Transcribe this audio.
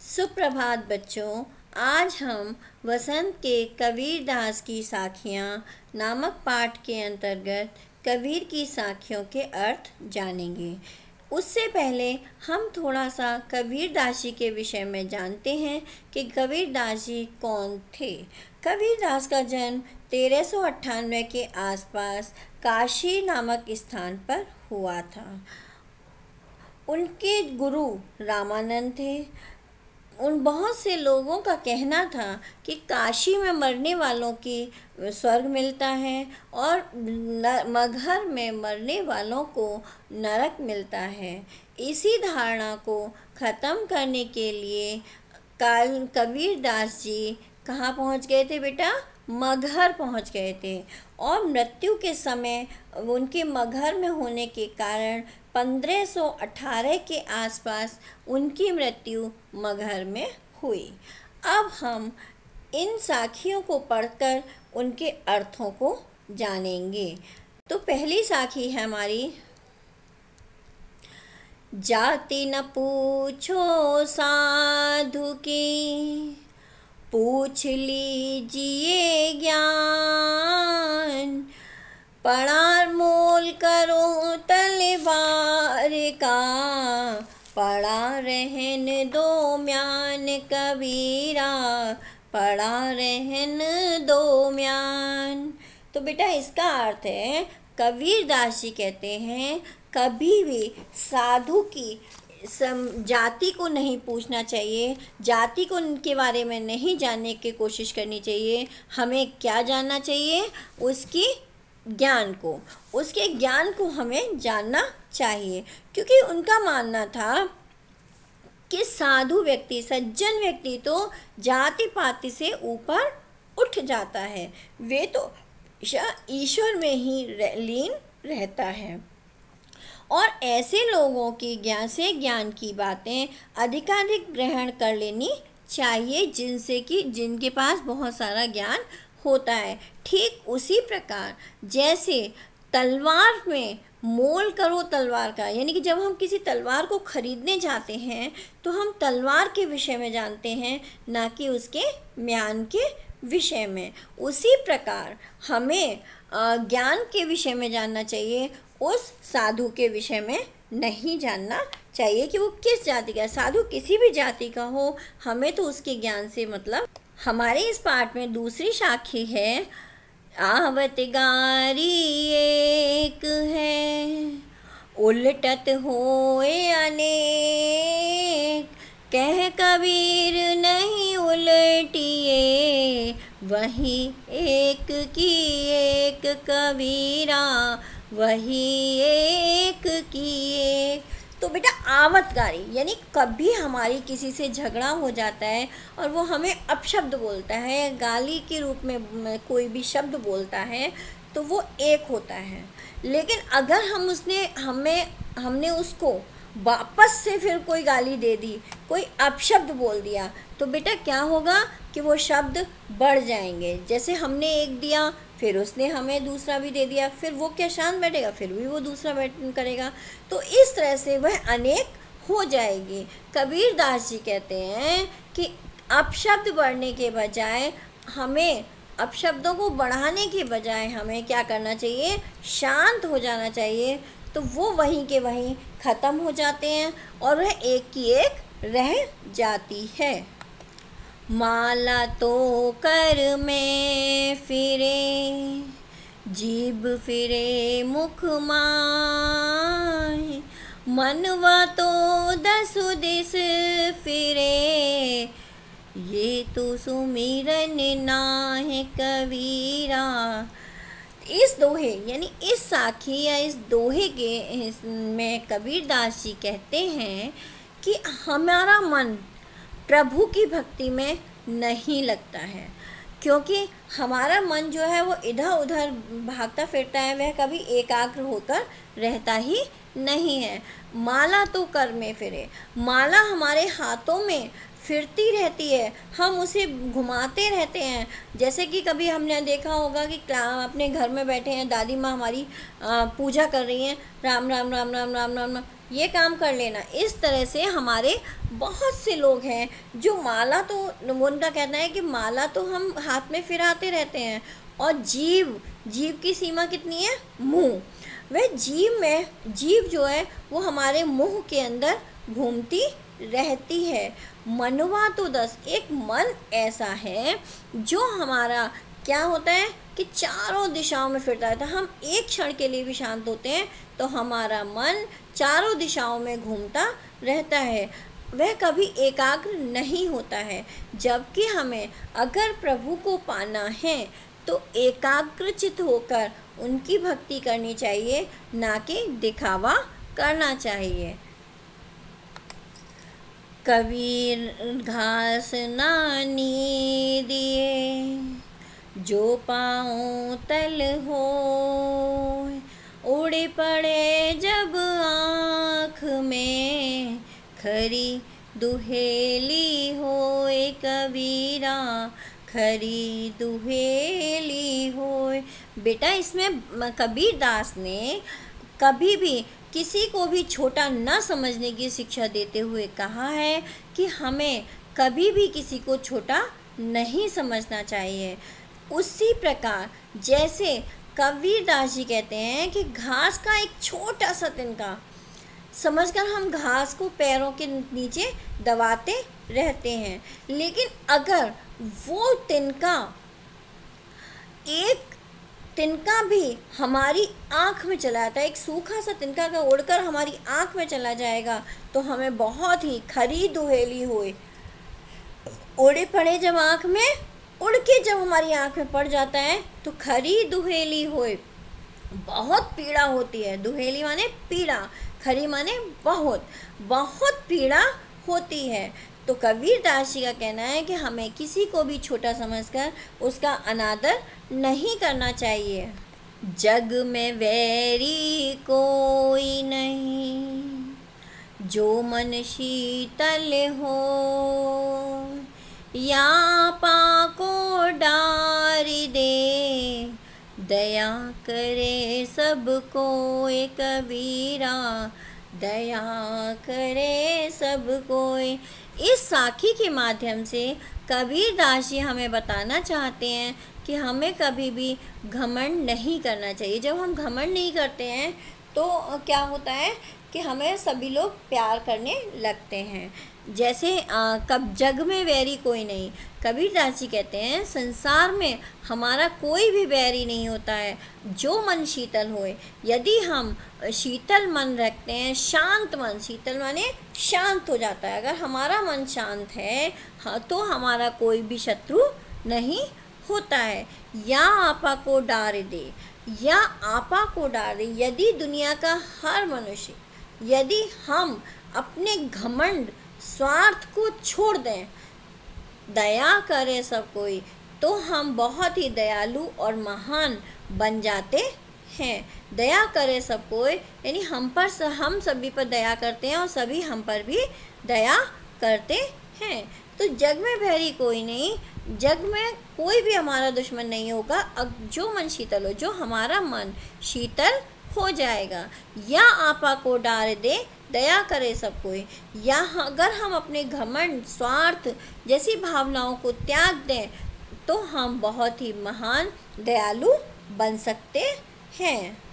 सुप्रभात बच्चों। आज हम वसंत के कबीरदास की साखियाँ नामक पाठ के अंतर्गत कबीर की साखियों के अर्थ जानेंगे। उससे पहले हम थोड़ा सा कबीरदास जी के विषय में जानते हैं कि कबीरदास जी कौन थे। कबीरदास का जन्म 1398 के आसपास काशी नामक स्थान पर हुआ था। उनके गुरु रामानंद थे। उन बहुत से लोगों का कहना था कि काशी में मरने वालों की स्वर्ग मिलता है और मगहर में मरने वालों को नरक मिलता है। इसी धारणा को ख़त्म करने के लिए कबीरदास जी कहाँ पहुँच गए थे बेटा? मगहर पहुँच गए थे। और मृत्यु के समय उनके मगहर में होने के कारण 1518 के आसपास उनकी मृत्यु मगहर में हुई। अब हम इन साखियों को पढ़कर उनके अर्थों को जानेंगे। तो पहली साखी है हमारी, जाति न पूछो साधु की, पूछ लीजिए ज्ञान, पड़ा मोल करो तलवार का, पड़ा रहन दो म्यान कबीरा, पड़ा रहन दो म्यान। तो बेटा इसका अर्थ है, कबीरदास जी कहते हैं कभी भी साधु की जाति को नहीं पूछना चाहिए, जाति को उनके बारे में नहीं जानने की कोशिश करनी चाहिए। हमें क्या जानना चाहिए? उसकी ज्ञान को, उसके ज्ञान को हमें जानना चाहिए। क्योंकि उनका मानना था कि साधु व्यक्ति, सज्जन व्यक्ति तो जाति पाति से ऊपर उठ जाता है, वे तो ईश्वर में ही लीन रहता है। और ऐसे लोगों की ज्ञान की बातें अधिकाधिक ग्रहण कर लेनी चाहिए, जिनके पास बहुत सारा ज्ञान होता है। ठीक उसी प्रकार जैसे तलवार में मोल करो तलवार का, यानी कि जब हम किसी तलवार को खरीदने जाते हैं तो हम तलवार के विषय में जानते हैं, ना कि उसके म्यान के विषय में। उसी प्रकार हमें ज्ञान के विषय में जानना चाहिए, उस साधु के विषय में नहीं जानना चाहिए कि वो किस जाति का। साधु किसी भी जाति का हो, हमें तो उसके ज्ञान से मतलब। हमारे इस पाठ में दूसरी साखी है, आवत गारी एक है, उलटत होए अनेक, कह कबीर नहीं उलटिए, वही एक की एक कबीरा, वही एक की एक। तो बेटा आवतगारी यानी कभी हमारी किसी से झगड़ा हो जाता है और वो हमें अपशब्द बोलता है, गाली के रूप में कोई भी शब्द बोलता है, तो वो एक होता है। लेकिन अगर हमने उसको वापस से फिर कोई गाली दे दी, कोई अपशब्द बोल दिया, तो बेटा क्या होगा कि वो शब्द बढ़ जाएंगे। जैसे हमने एक दिया, फिर उसने हमें दूसरा भी दे दिया, फिर वो क्या शांत बैठेगा, फिर भी वो दूसरा करेगा, तो इस तरह से वह अनेक हो जाएगी। कबीरदास जी कहते हैं कि अपशब्द बढ़ने के बजाय हमें, अपशब्दों को बढ़ाने के बजाय हमें क्या करना चाहिए? शांत हो जाना चाहिए। तो वो वहीं के वहीं ख़त्म हो जाते हैं और वह एक की एक रह जाती है। माला तो कर में फिरे, जीभ फिरे मुख माय, मनवा तो दसु दिस फिरे, ये तो सुमिरन नाहि कबीरा। इस दोहे यानी इस साखी या इस दोहे के में कबीरदास जी कहते हैं कि हमारा मन प्रभु की भक्ति में नहीं लगता है, क्योंकि हमारा मन जो है वो इधर उधर भागता फिरता है, वह कभी एकाग्र होकर रहता ही नहीं है। माला तो कर में फिरे, माला हमारे हाथों में फिरती रहती है, हम उसे घुमाते रहते हैं। जैसे कि कभी हमने देखा होगा कि अपने घर में बैठे हैं, दादी माँ हमारी पूजा कर रही हैं, राम राम राम राम राम राम राम, ये काम कर लेना। इस तरह से हमारे बहुत से लोग हैं जो माला, तो उनका कहना है कि माला तो हम हाथ में फिराते रहते हैं, और जीव की सीमा कितनी है? मुँह। वह जीव जो है वो हमारे मुंह के अंदर घूमती रहती है। मनवा तो 10, एक मन ऐसा है जो हमारा क्या होता है कि चारों दिशाओं में फिरता रहता है। हम एक क्षण के लिए भी शांत होते हैं तो हमारा मन चारों दिशाओं में घूमता रहता है, वह कभी एकाग्र नहीं होता है। जबकि हमें अगर प्रभु को पाना है तो एकाग्रचित होकर उनकी भक्ति करनी चाहिए, ना कि दिखावा करना चाहिए। कबीर घास नानी दिए, जो पाँव तल हो, उड़ पड़े जब आँख में, खरी दुहेली होए कबीरा, खरी दुहेली होए। बेटा, इसमें कबीर दास ने कभी भी किसी को भी छोटा न समझने की शिक्षा देते हुए कहा है कि हमें कभी भी किसी को छोटा नहीं समझना चाहिए। उसी प्रकार जैसे कबीर दास जी कहते हैं कि घास का एक छोटा सा तिनका समझकर हम घास को पैरों के नीचे दबाते रहते हैं, लेकिन अगर वो एक तिनका भी हमारी आँख में चला जाता है, एक सूखा सा तिनका का उड़कर हमारी आँख में चला जाएगा, तो हमें बहुत ही खरी दुहेली होए। उड़े पड़े जब आँख में, उड़ के जब हमारी आँख में पड़ जाता है तो खरी दुहेली होए, बहुत पीड़ा होती है। दुहेली माने पीड़ा, खरी माने बहुत बहुत पीड़ा होती है। तो कबीर दास जी का कहना है कि हमें किसी को भी छोटा समझकर उसका अनादर नहीं करना चाहिए। जग में वैरी कोई नहीं, जो मन शीतल हो, या आपा को डार दे, दया करे सबको कबीरा, दया करे सब कोई। इस साखी के माध्यम से कबीर दास जी हमें बताना चाहते हैं कि हमें कभी भी घमंड नहीं करना चाहिए। जब हम घमंड नहीं करते हैं तो क्या होता है कि हमें सभी लोग प्यार करने लगते हैं। जैसे कब जग में वैरी कोई नहीं, कबीर दास जी कहते हैं संसार में हमारा कोई भी वैरी नहीं होता है, जो मन शीतल होए। यदि हम शीतल मन रखते हैं, शांत मन, शीतल माने शांत हो जाता है, अगर हमारा मन शांत है तो हमारा कोई भी शत्रु नहीं होता है। या आपा को डार दे, या आपा को डार दे, यदि दुनिया का हर मनुष्य, यदि हम अपने घमंड स्वार्थ को छोड़ दें, दया करे सब कोई, तो हम बहुत ही दयालु और महान बन जाते हैं। दया करे सब कोई यानी हम सभी पर दया करते हैं और सभी हम पर भी दया करते हैं। तो जग में भैरी कोई नहीं, जग में कोई भी हमारा दुश्मन नहीं होगा। अब जो मन शीतल हो, जो हमारा मन शीतल हो जाएगा। या आपा को डार दे, दया करे सब कोई। या अगर हम अपने घमंड, स्वार्थ जैसी भावनाओं को त्याग दें तो हम बहुत ही महान दयालु बन सकते हैं।